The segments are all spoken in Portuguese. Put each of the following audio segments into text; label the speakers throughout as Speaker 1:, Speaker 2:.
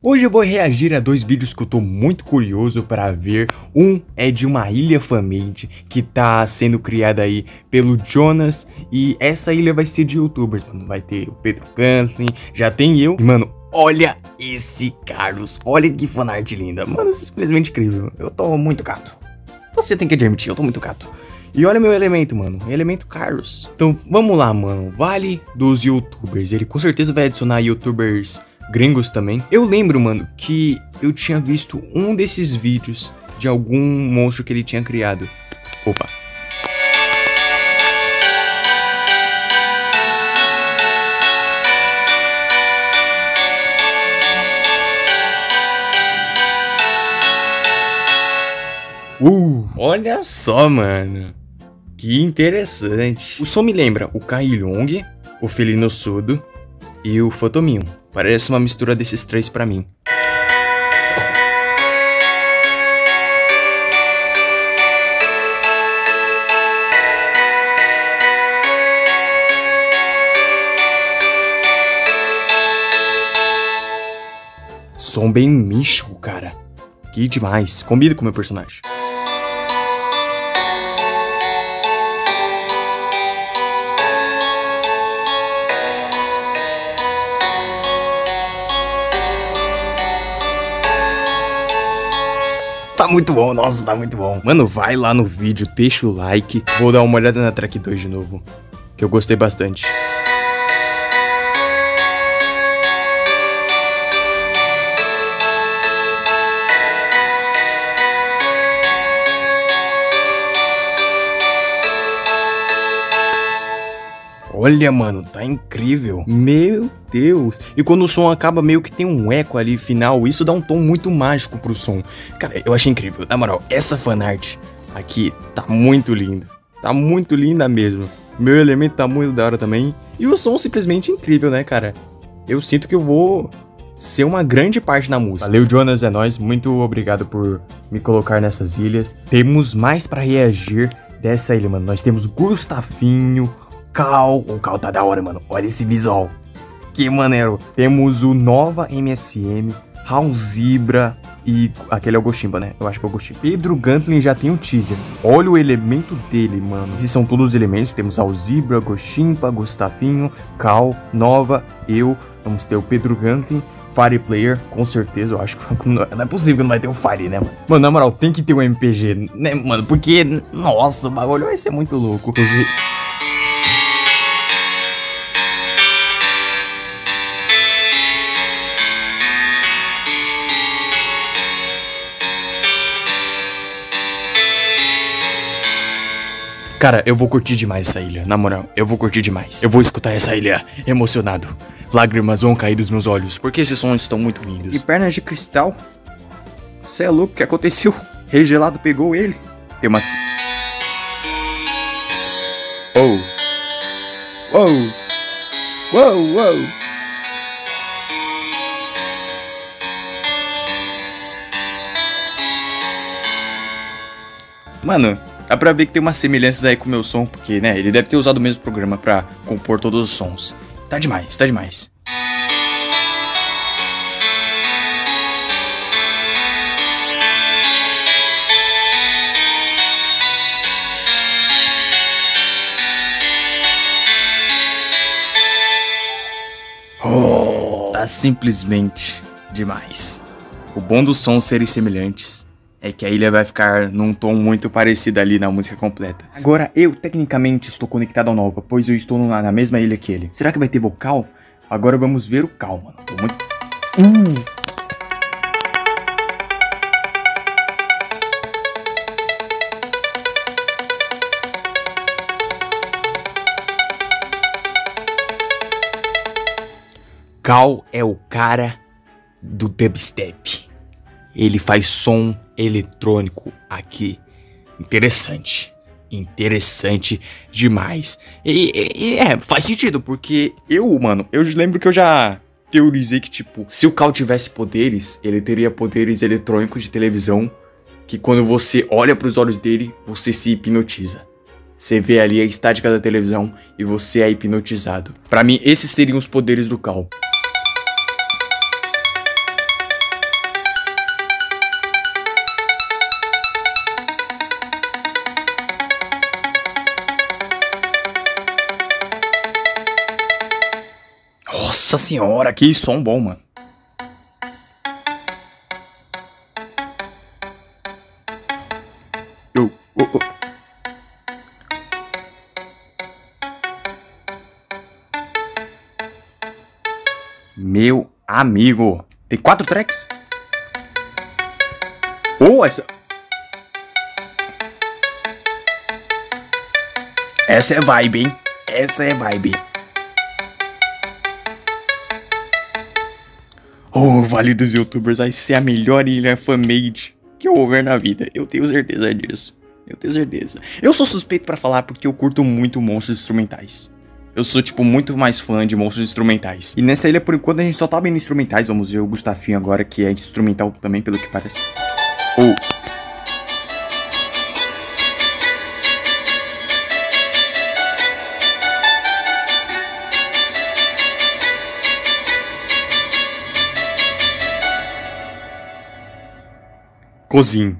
Speaker 1: Hoje eu vou reagir a dois vídeos que eu tô muito curioso para ver. Um é de uma ilha famente que tá sendo criada aí pelo Jonas. E essa ilha vai ser de youtubers, mano. Vai ter o Pedro Gantlin, já tem eu. E, mano, olha esse Carlos. Olha que fanart linda. Mano, simplesmente incrível. Eu tô muito gato. Você tem que admitir, eu tô muito gato. E olha meu elemento, mano. Elemento Carlos. Então, vamos lá, mano. Vale dos youtubers. Ele com certeza vai adicionar youtubers gringos também. Eu lembro, mano, que eu tinha visto um desses vídeos de algum monstro que ele tinha criado. Opa. Olha só, mano. Que interessante. O som me lembra o Kailong, o Felinossudo e o Photominho. Parece uma mistura desses três pra mim. Som bem místico, cara. Que demais. Combina com o meu personagem. Tá muito bom, nossa, tá muito bom. Mano, vai lá no vídeo, deixa o like. Vou dar uma olhada na track 2 de novo, que eu gostei bastante. Olha, mano, tá incrível. Meu Deus. E quando o som acaba, meio que tem um eco ali final. Isso dá um tom muito mágico pro som. Cara, eu achei incrível. Na moral, essa fanart aqui tá muito linda. Tá muito linda mesmo. Meu elemento tá muito da hora também. E o som simplesmente incrível, né, cara? Eu sinto que eu vou ser uma grande parte na música. Valeu, Jonas, é nóis. Muito obrigado por me colocar nessas ilhas. Temos mais pra reagir dessa ilha, mano. Nós temos Gustafinho, Cal. O Cal tá da hora, mano. Olha esse visual. Que maneiro. Temos o Nova MSM, Raulzibra e aquele é o Goshimba, né? Eu acho que é o Goshimba. Pedro Gantlin já tem um teaser. Olha o elemento dele, mano. Esses são todos os elementos. Temos Raulzibra, Goshimba, Gustafinho, Cal, Nova, eu. Vamos ter o Pedro Gantlin, Fire Player, com certeza. Eu acho que não é possível que não vai ter o Fire, né, mano? Mano, na moral, tem que ter um MPG, né, mano? Porque, nossa, o bagulho vai ser muito louco. Cara, eu vou curtir demais essa ilha, na moral, eu vou curtir demais. Eu vou escutar essa ilha emocionado. Lágrimas vão cair dos meus olhos, porque esses sons estão muito lindos. E pernas de cristal? Cê é louco, o que aconteceu? Rei Gelado pegou ele. Tem uma... Oh. Oh. Uou, uou. Mano, dá pra ver que tem umas semelhanças aí com o meu som, porque, né, ele deve ter usado o mesmo programa pra compor todos os sons. Tá demais, tá demais. Oh, tá simplesmente demais. O bom dos sons serem semelhantes é que a ilha vai ficar num tom muito parecido ali na música completa. Agora, eu tecnicamente estou conectado ao Nova, pois eu estou na mesma ilha que ele. Será que vai ter vocal? Agora vamos ver o Cal, mano. Tô muito... Cal é o cara do dubstep. Ele faz som eletrônico aqui. Interessante. Interessante demais. E faz sentido, porque mano, eu lembro que eu já teorizei que, tipo, se o Cal tivesse poderes, ele teria poderes eletrônicos de televisão, que quando você olha pros olhos dele, você se hipnotiza. Você vê ali a estática da televisão e você é hipnotizado. Pra mim, esses seriam os poderes do Cal. Nossa senhora, que som bom, mano. Meu amigo. Tem 4 tracks? Oh, essa é vibe, hein? Essa é vibe. Oh, Vale dos Youtubers vai ser a melhor ilha fan-made que eu vou ver na vida. Eu tenho certeza disso. Eu tenho certeza. Eu sou suspeito pra falar porque eu curto muito monstros instrumentais. Eu sou, tipo, muito mais fã de monstros instrumentais. E nessa ilha, por enquanto, a gente só tá vendo instrumentais. Vamos ver o Gustafinho agora, que é instrumental também, pelo que parece. Oh. Cozinho.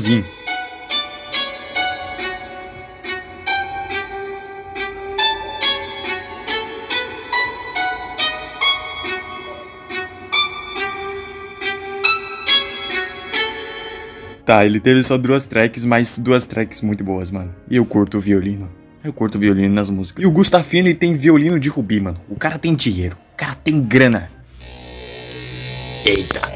Speaker 1: Tá, ele teve só 2 tracks, mas 2 tracks muito boas, mano. E eu curto o violino. Eu curto o violino nas músicas. E o Gustafinho, ele tem violino de rubi, mano. O cara tem dinheiro. O cara tem grana. Eita.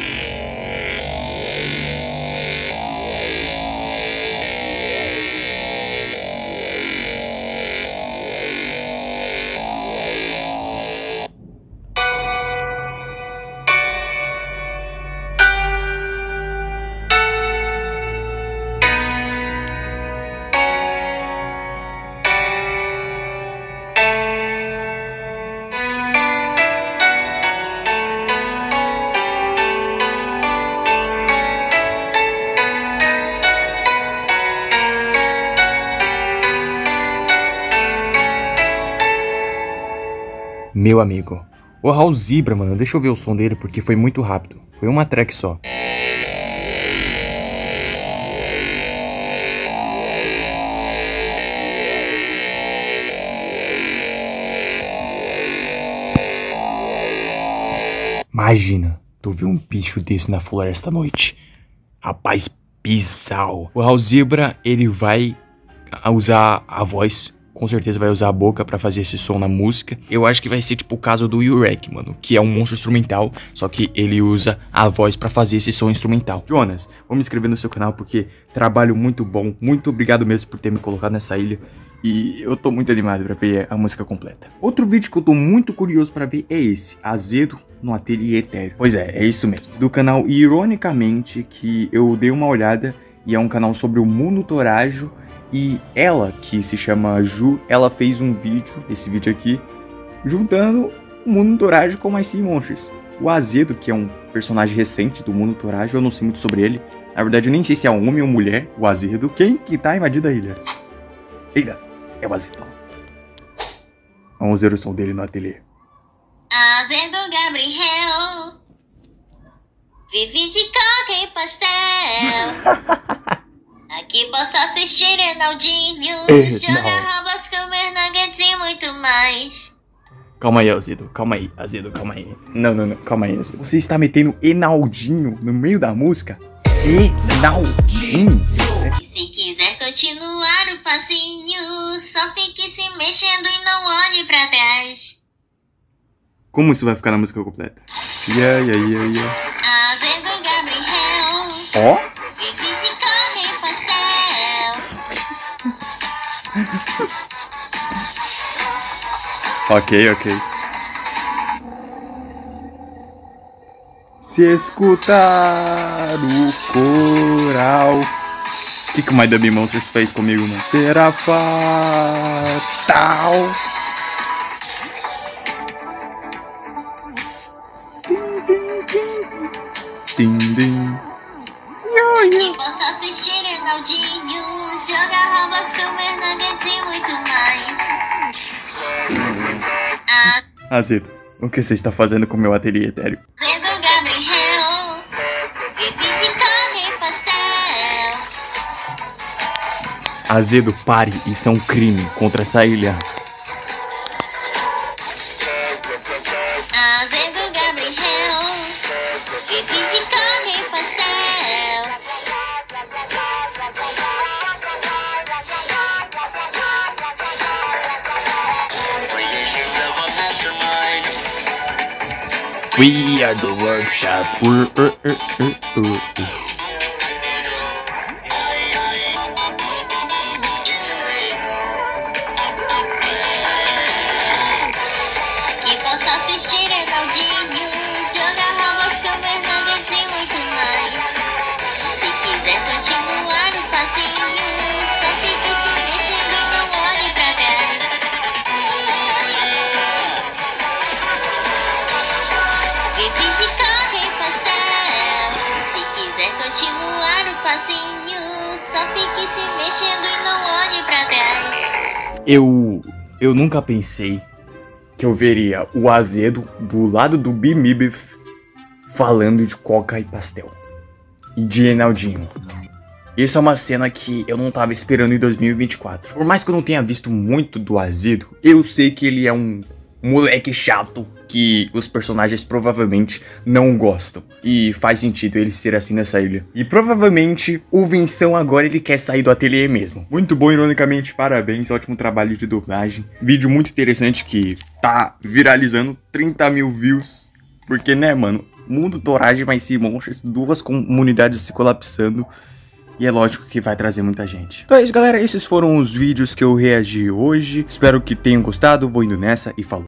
Speaker 1: Meu amigo. O Raul Zebra, mano. Deixa eu ver o som dele porque foi muito rápido. Foi uma track só. Imagina, tu vê um bicho desse na floresta à noite. Rapaz, bizarro. O Raul Zebra, ele vai usar a voz. Com certeza vai usar a boca pra fazer esse som na música. Eu acho que vai ser tipo o caso do Yurek, mano. Que é um monstro instrumental, só que ele usa a voz pra fazer esse som instrumental. Jonas, vamos me inscrever no seu canal porque trabalho muito bom. Muito obrigado mesmo por ter me colocado nessa ilha. E eu tô muito animado pra ver a música completa. Outro vídeo que eu tô muito curioso pra ver é esse. Azedo no Ateliê Etéreo. Pois é isso mesmo. Do canal Ironicamente, que eu dei uma olhada. E é um canal sobre o mundo torágio. E ela, que se chama Ju, ela fez um vídeo, esse vídeo aqui, juntando o mundo torágio com mais 100 monstros. O Azedo, que é um personagem recente do mundo torágio, eu não sei muito sobre ele. Na verdade, eu nem sei se é homem ou mulher, o Azedo. Quem que tá invadindo a ilha? Eita, é o Azedo. Vamos ver o som dele no ateliê.
Speaker 2: Azedo Gabriel vive de coca e pastel. Aqui posso assistir Reinaldinho, jogar Roblox, comer nuggets e muito mais.
Speaker 1: Calma aí, Azedo, calma aí, Azedo, calma aí. Não, calma aí, Azedo. Você está metendo Reinaldinho no meio da música? Reinaldinho?
Speaker 2: E se quiser continuar o passinho, só fique se mexendo e não olhe pra trás.
Speaker 1: Como isso vai ficar na música completa?
Speaker 2: Azedo Gabriel.
Speaker 1: Ó?
Speaker 2: Vive de coca e pastel.
Speaker 1: Ok. Se escutar o coral. O que o My Dummy Monsters fez comigo, mano? Será fatal. Din.
Speaker 2: Que possa assistir Reinaldinho, jogar Roblox, comer nuggets e muito mais.
Speaker 1: Azedo, o que você está fazendo com o meu ateliê etéreo?
Speaker 2: Azedo Gabriel vive de coca e pastel.
Speaker 1: Azedo, pare, isso é um crime contra essa ilha.
Speaker 2: Vivi de carne e pastel.
Speaker 1: We are the workshop.
Speaker 2: Aqui posso assistir Reinaldinhos, jogar Roblox, comer nuggets e muito mais. Se quiser continuar o passinho, só fique se mexendo e não olhe pra trás. Vivi de carne e pastel. Se quiser continuar o passinho, só fique se mexendo e não olhe pra trás.
Speaker 1: Eu nunca pensei que eu veria o Azedo do lado do Bimibif falando de coca e pastel. E de Reinaldinho. Isso é uma cena que eu não tava esperando em 2024. Por mais que eu não tenha visto muito do Azedo, eu sei que ele é um moleque chato que os personagens provavelmente não gostam. E faz sentido ele ser assim nessa ilha. E provavelmente o Vinção agora ele quer sair do ateliê mesmo. Muito bom, ironicamente, parabéns, ótimo trabalho de dublagem. Vídeo muito interessante que tá viralizando, 30 mil views. Porque, né, mano, mundo Torage mais Simonsters, duas comunidades se colapsando. E é lógico que vai trazer muita gente. Então é isso, galera. Esses foram os vídeos que eu reagi hoje. Espero que tenham gostado. Vou indo nessa e falou.